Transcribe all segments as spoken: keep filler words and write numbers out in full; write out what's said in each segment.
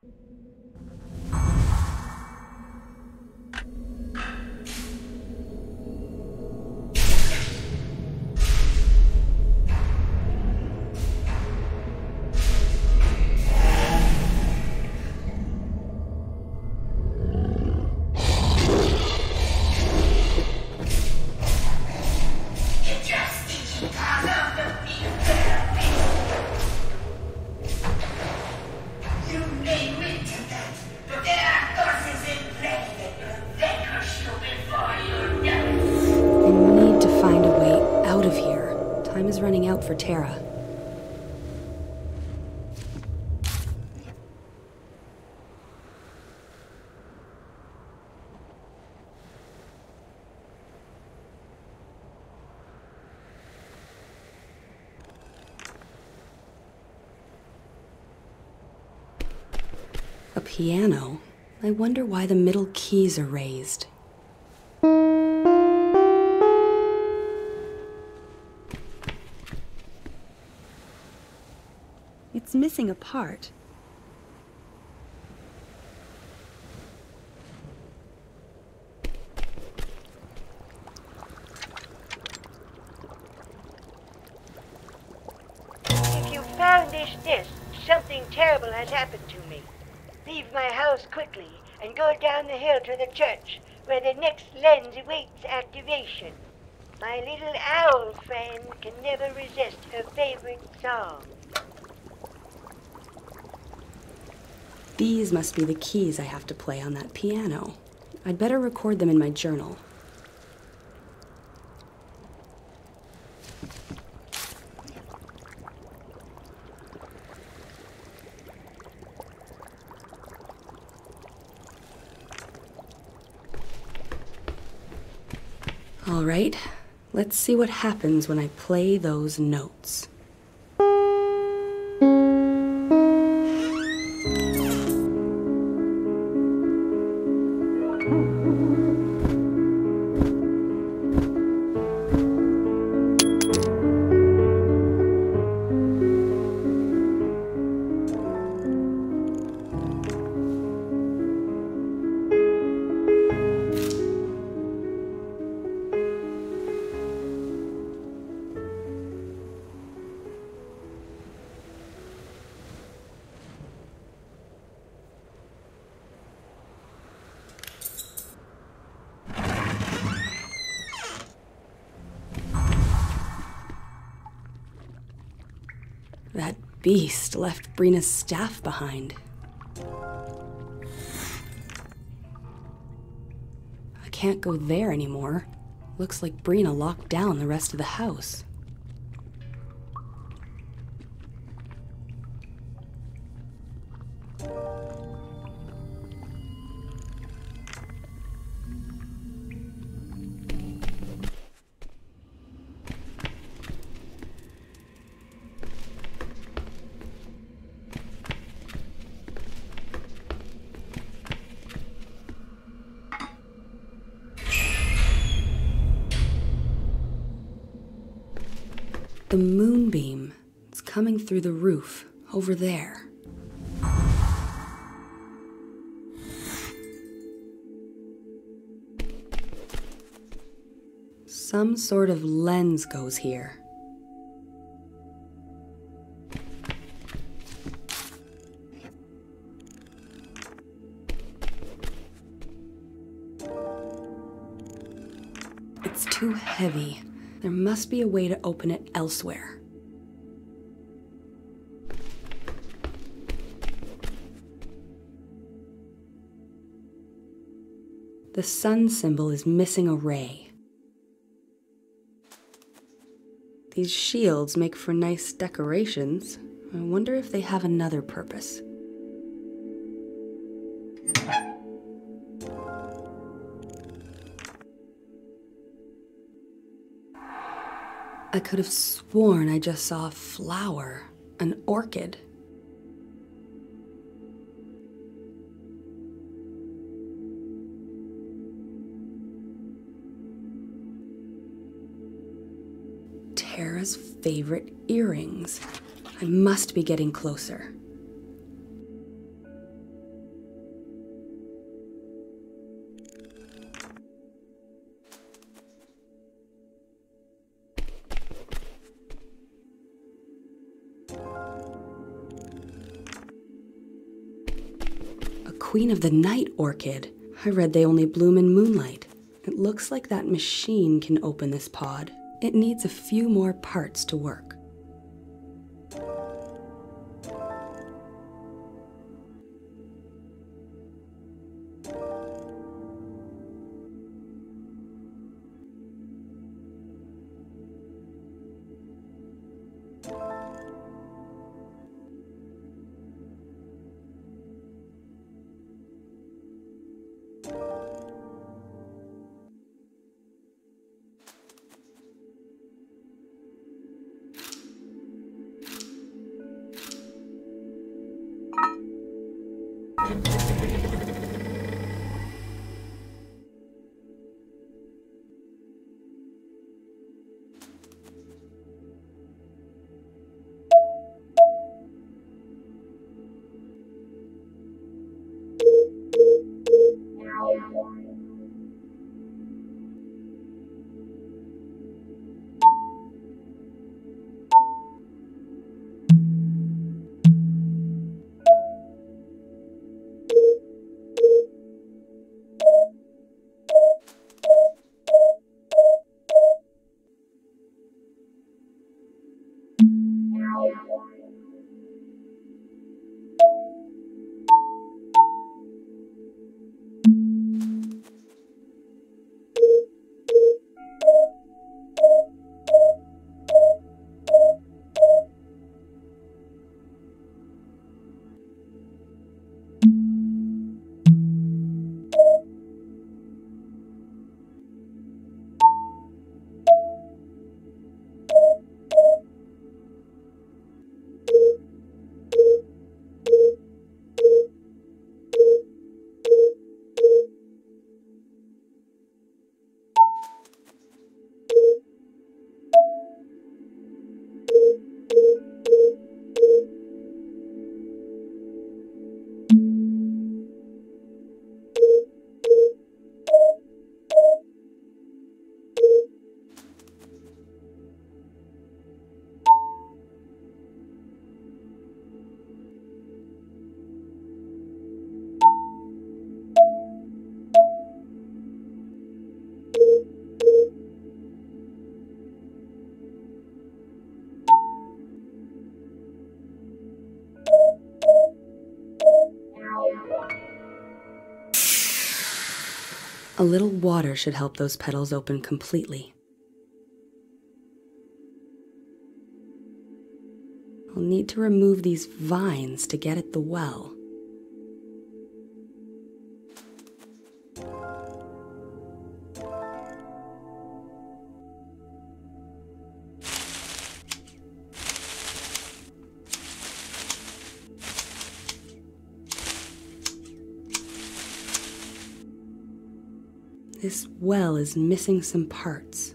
For Tara. A piano? I wonder why the middle keys are raised. It's missing a part. If you found this disc, something terrible has happened to me. Leave my house quickly and go down the hill to the church, where the next lens awaits activation. My little owl friend can never resist her favorite song. These must be the keys I have to play on that piano. I'd better record them in my journal. All right, let's see what happens when I play those notes. That beast left Brina's staff behind. I can't go there anymore. Looks like Brina locked down the rest of the house. The moonbeam. It's coming through the roof, over there. Some sort of lens goes here. It's too heavy. There must be a way to open it elsewhere. The sun symbol is missing a ray. These shields make for nice decorations. I wonder if they have another purpose. I could have sworn I just saw a flower, an orchid. Tara's favorite earrings. I must be getting closer. Queen of the Night orchid. I read they only bloom in moonlight. It looks like that machine can open this pod. It needs a few more parts to work. A little water should help those petals open completely. I'll need to remove these vines to get at the well. This well is missing some parts.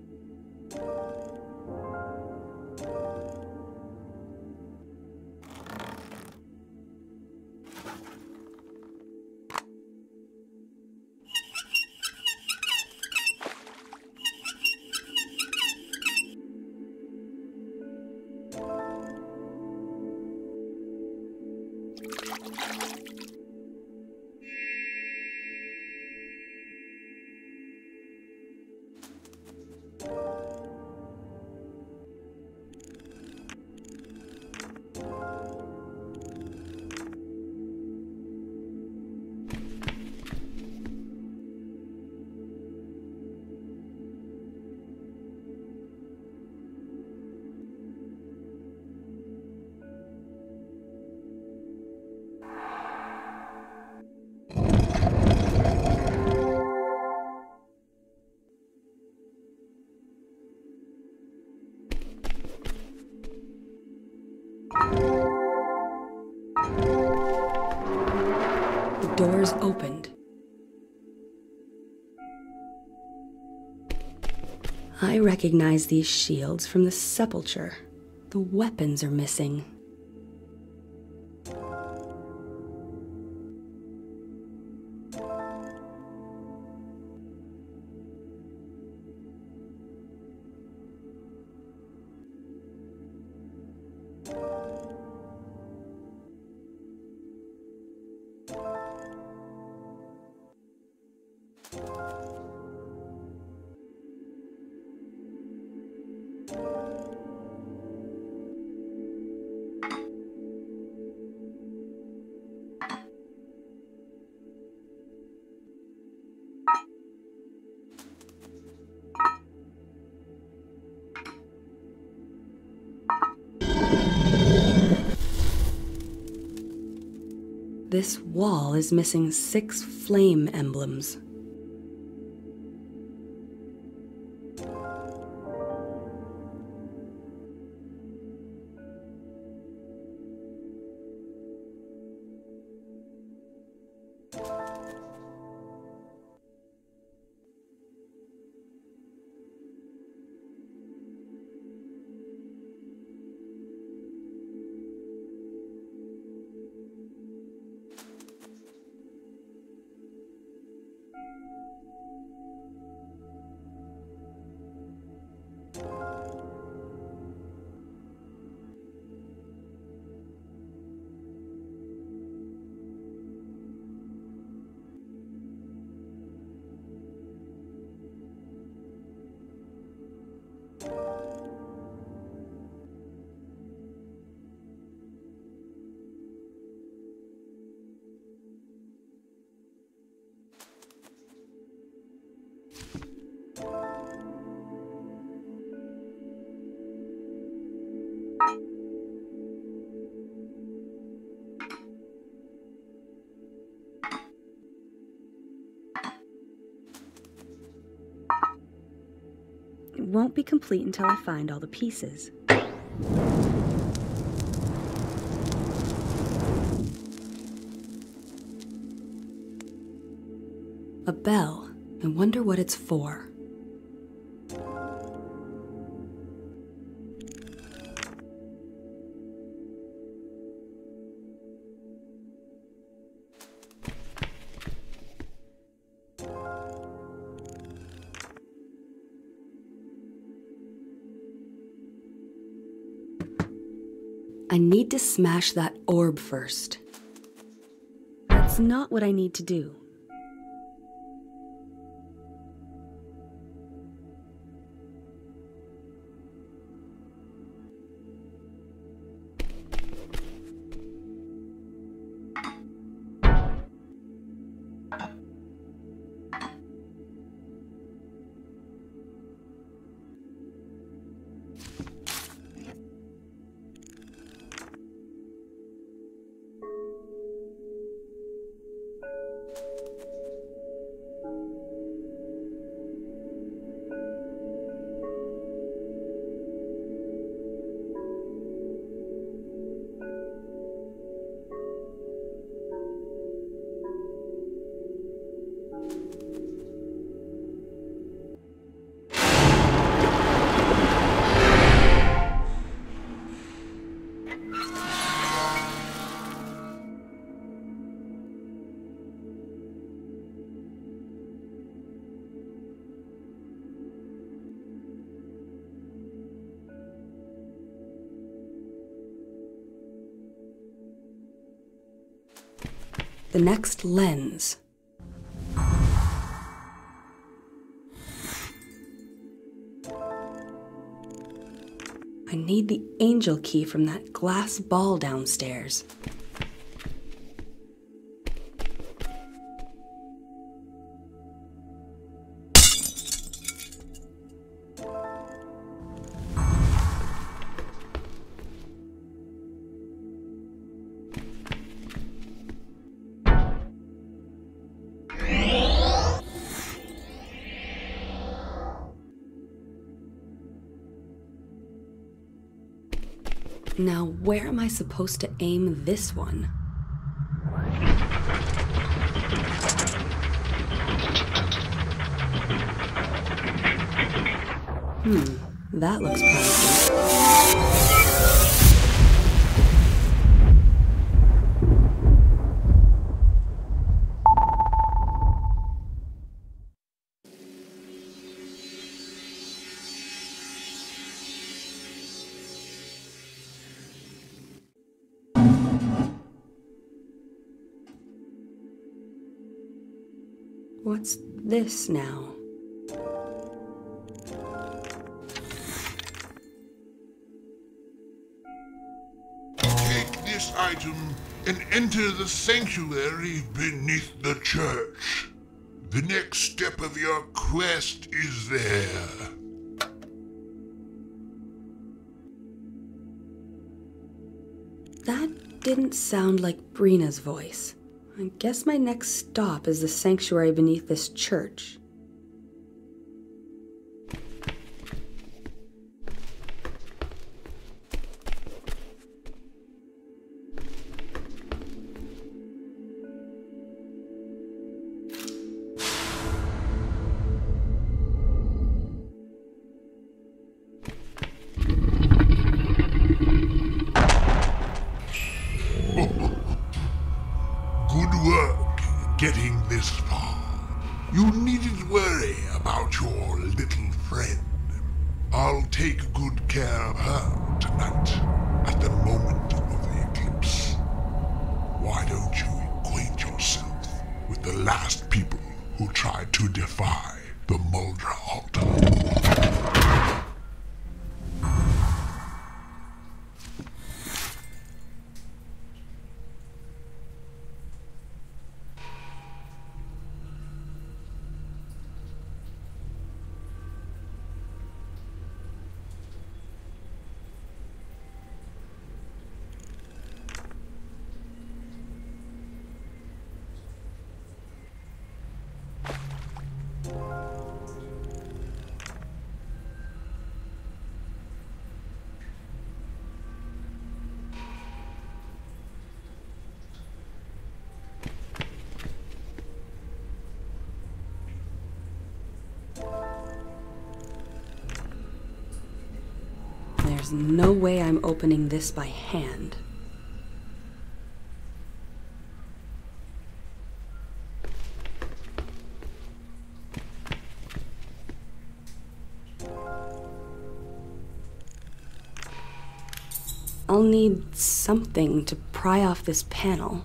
The doors opened. I recognize these shields from the sepulchre. The weapons are missing. this wall is missing six flame emblems. It won't be complete until I find all the pieces. A bell. I wonder what it's for. I need to smash that orb first. That's not what I need to do. The next lens. I need the angel key from that glass ball downstairs. Now, where am I supposed to aim this one? Hmm, that looks promising. What's this now? Take this item and enter the sanctuary beneath the church. The next step of your quest is there. That didn't sound like Brina's voice. I guess my next stop is the sanctuary beneath this church. Getting this far. You needn't worry about your little friend. I'll take good care of her tonight, at the moment of the eclipse. Why don't you acquaint yourself with the last people who tried to defy the Madra Alta? There's no way I'm opening this by hand. I'll need something to pry off this panel.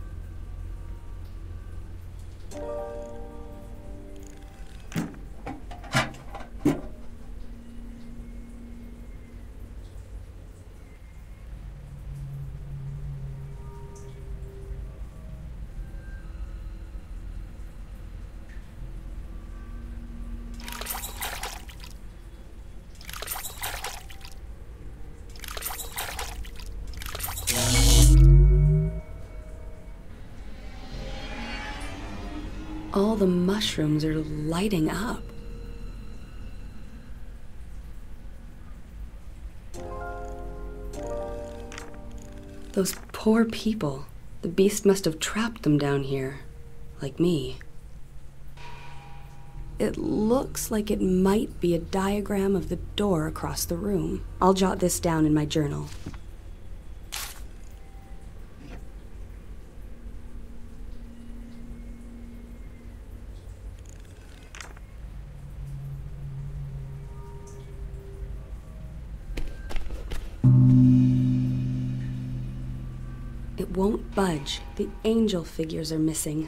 All the mushrooms are lighting up. Those poor people. The beast must have trapped them down here, like me. It looks like it might be a diagram of the door across the room. I'll jot this down in my journal. It won't budge. The angel figures are missing.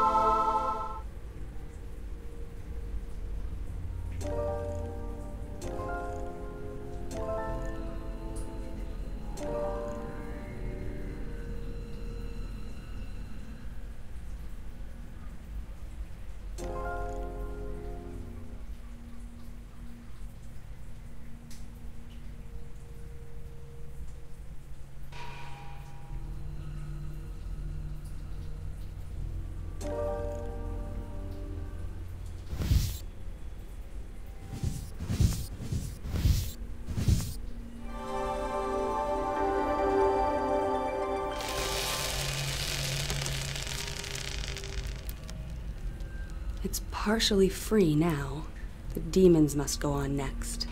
It's partially free now. The demons must go on next.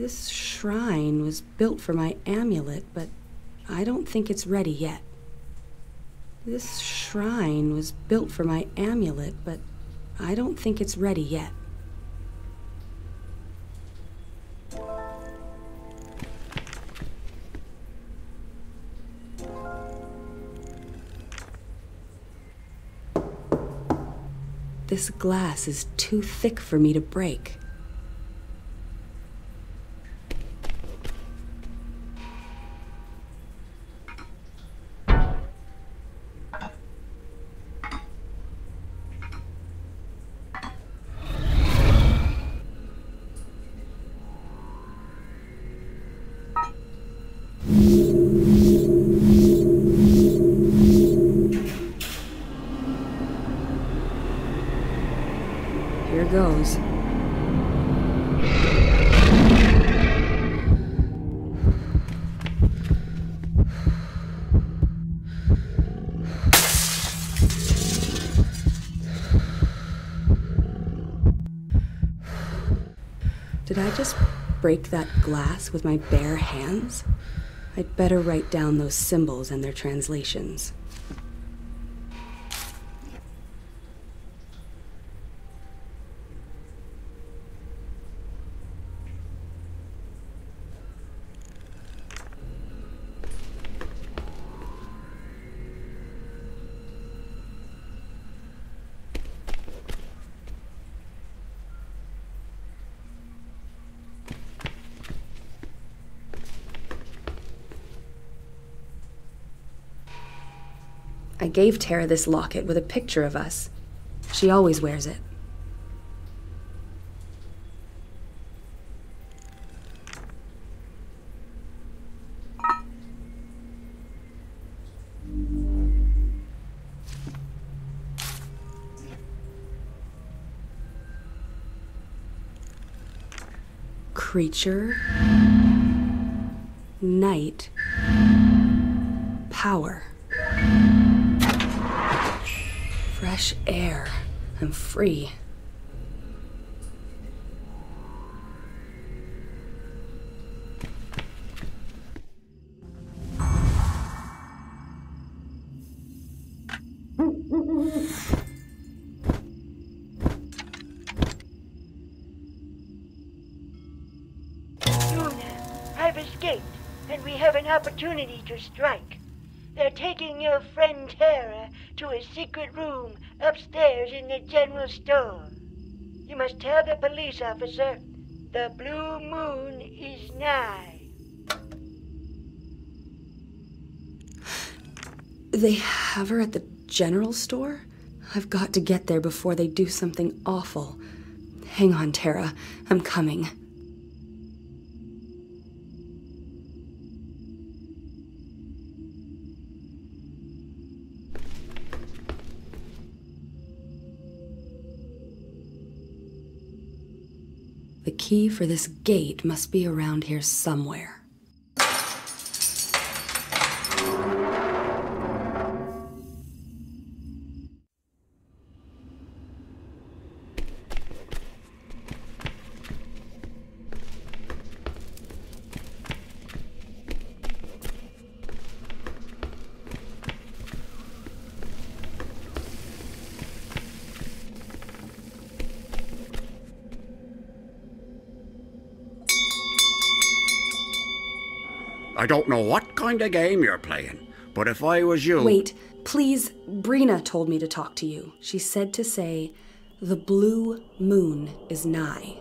This shrine was built for my amulet, but I don't think it's ready yet. This shrine was built for my amulet, but I don't think it's ready yet. This glass is too thick for me to break. Here goes. Did I just break that glass with my bare hands? I'd better write down those symbols and their translations. I gave Tara this locket with a picture of us. She always wears it. Creature, night, power. Fresh air. I'm free. I've escaped, and we have an opportunity to strike. They're taking your friend Tara to a secret room upstairs in the general store. You must tell the police officer the blue moon is nigh. They have her at the general store? I've got to get there before they do something awful. Hang on, Tara. I'm coming. The key for this gate must be around here somewhere. I don't know what kind of game you're playing, but if I was you... Wait, please. Brina told me to talk to you. She said to say, the blue moon is nigh.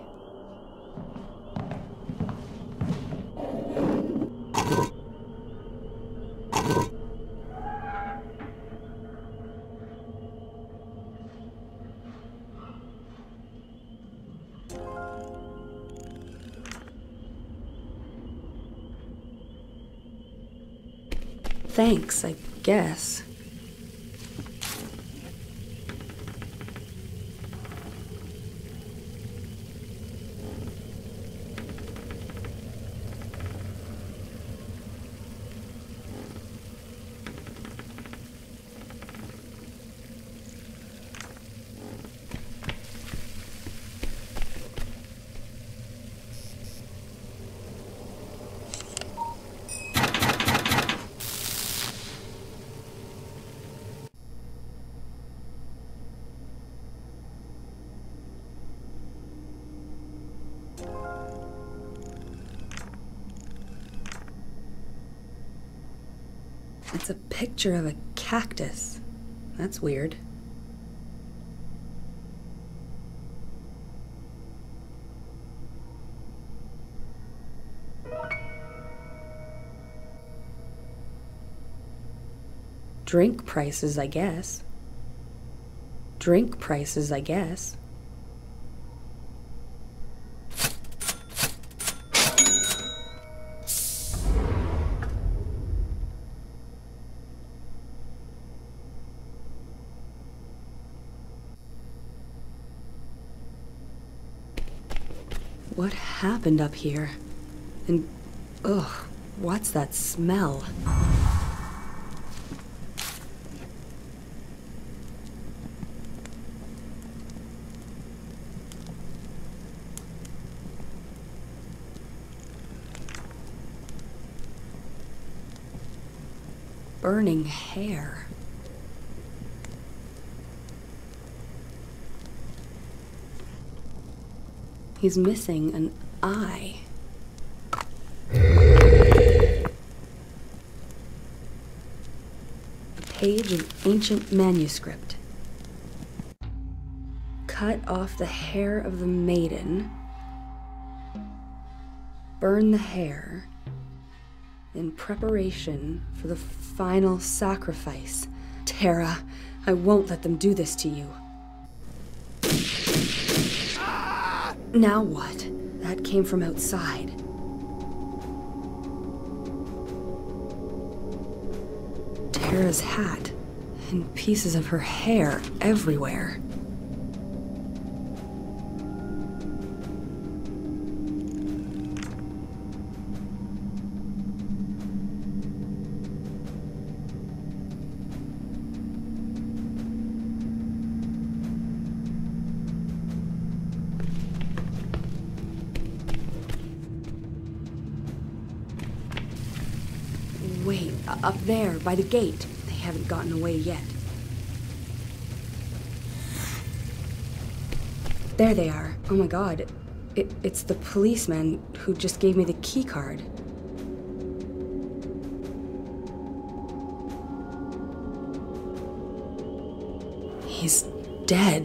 Thanks, I guess. It's a picture of a cactus. That's weird. Drink prices, I guess. Drink prices, I guess. What happened up here? And, ugh, what's that smell? Burning hair. He's missing an eye. A page of ancient manuscript. Cut off the hair of the maiden. Burn the hair in preparation for the final sacrifice. Tara, I won't let them do this to you. Now what? That came from outside. Tara's hat, and pieces of her hair everywhere. Wait, up there, by the gate. They haven't gotten away yet. There they are. Oh my god. It, it's the policeman who just gave me the key card. He's dead.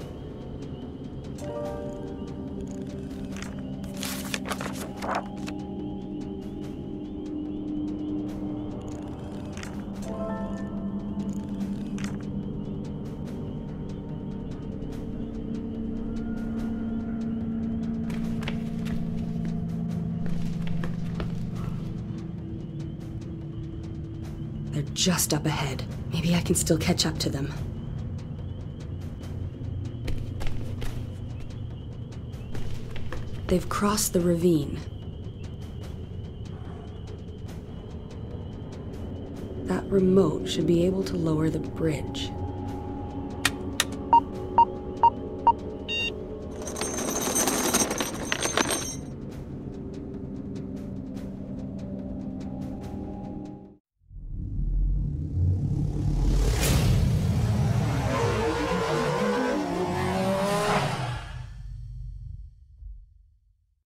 They're just up ahead. Maybe I can still catch up to them. They've crossed the ravine. That remote should be able to lower the bridge.